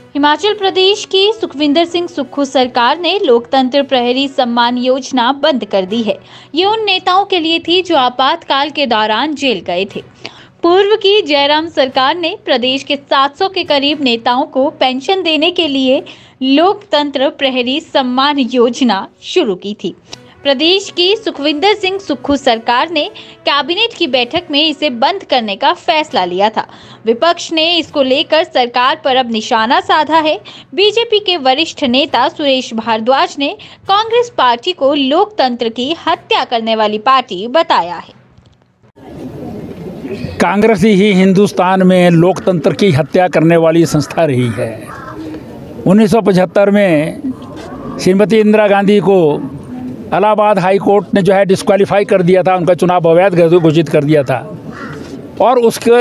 हिमाचल प्रदेश की सुखविंदर सिंह सुक्खू सरकार ने लोकतंत्र प्रहरी सम्मान योजना बंद कर दी है। ये उन नेताओं के लिए थी जो आपातकाल के दौरान जेल गए थे। पूर्व की जयराम सरकार ने प्रदेश के 700 के करीब नेताओं को पेंशन देने के लिए लोकतंत्र प्रहरी सम्मान योजना शुरू की थी। प्रदेश की सुखविंदर सिंह सुक्खू सरकार ने कैबिनेट की बैठक में इसे बंद करने का फैसला लिया था। विपक्ष ने इसको लेकर सरकार पर अब निशाना साधा है। बीजेपी के वरिष्ठ नेता सुरेश भारद्वाज ने कांग्रेस पार्टी को लोकतंत्र की हत्या करने वाली पार्टी बताया है। कांग्रेस ही हिंदुस्तान में लोकतंत्र की हत्या करने वाली संस्था रही है। 1975 में श्रीमती इंदिरा गांधी को इलाहाबाद हाई कोर्ट ने डिस्क्वालीफाई कर दिया था, उनका चुनाव अवैध घोषित कर दिया था। और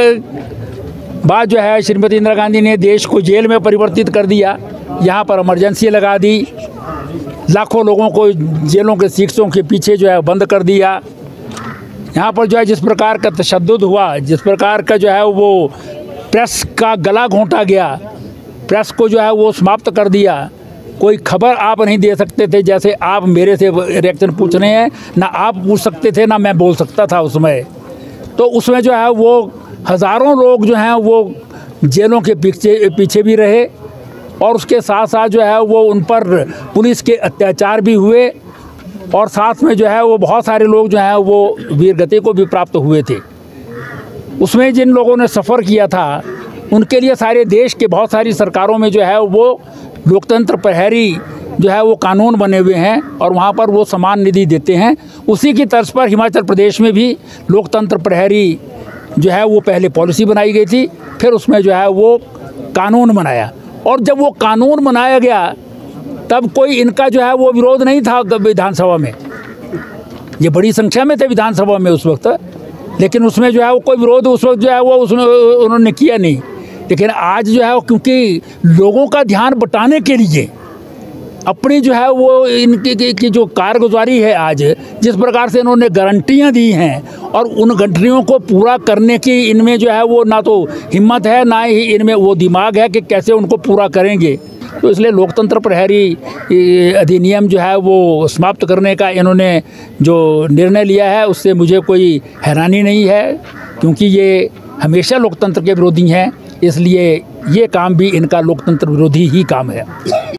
उसके बाद श्रीमती इंदिरा गांधी ने देश को जेल में परिवर्तित कर दिया। यहाँ पर इमरजेंसी लगा दी, लाखों लोगों को जेलों के शीशों के पीछे बंद कर दिया। यहाँ पर जिस प्रकार का तशद्दुद हुआ, जिस प्रकार का वो प्रेस का गला घोंटा गया, प्रेस को वो समाप्त कर दिया। कोई खबर आप नहीं दे सकते थे, जैसे आप मेरे से रिएक्शन पूछ रहे हैं, ना आप पूछ सकते थे ना मैं बोल सकता था उसमें। तो उसमें वो हज़ारों लोग वो जेलों के पीछे भी रहे और उसके साथ साथ वो उन पर पुलिस के अत्याचार भी हुए और साथ में वो बहुत सारे लोग वो वीरगति को भी प्राप्त हुए थे। उसमें जिन लोगों ने सफ़र किया था उनके लिए सारे देश के बहुत सारी सरकारों में वो लोकतंत्र प्रहरी वो कानून बने हुए हैं और वहाँ पर वो सम्मान निधि देते हैं। उसी की तर्ज पर हिमाचल प्रदेश में भी लोकतंत्र प्रहरी वो पहले पॉलिसी बनाई गई थी, फिर उसमें वो कानून बनाया। और जब वो कानून बनाया गया तब कोई इनका वो विरोध नहीं था विधानसभा में। ये बड़ी संख्या में थे विधानसभा में उस वक्त, लेकिन उसमें वो कोई विरोध उस वक्त वो उसमें उन्होंने किया नहीं। लेकिन आज क्योंकि लोगों का ध्यान बटाने के लिए अपनी वो इनकी की जो कारगुजारी है, आज जिस प्रकार से इन्होंने गारंटियां दी हैं और उन गारंटियों को पूरा करने की इनमें वो ना तो हिम्मत है ना ही इनमें वो दिमाग है कि कैसे उनको पूरा करेंगे। तो इसलिए लोकतंत्र प्रहरी अधिनियम वो समाप्त करने का इन्होंने जो निर्णय लिया है उससे मुझे कोई हैरानी नहीं है, क्योंकि ये हमेशा लोकतंत्र के विरोधी हैं। इसलिए ये काम भी इनका लोकतंत्र विरोधी ही काम है।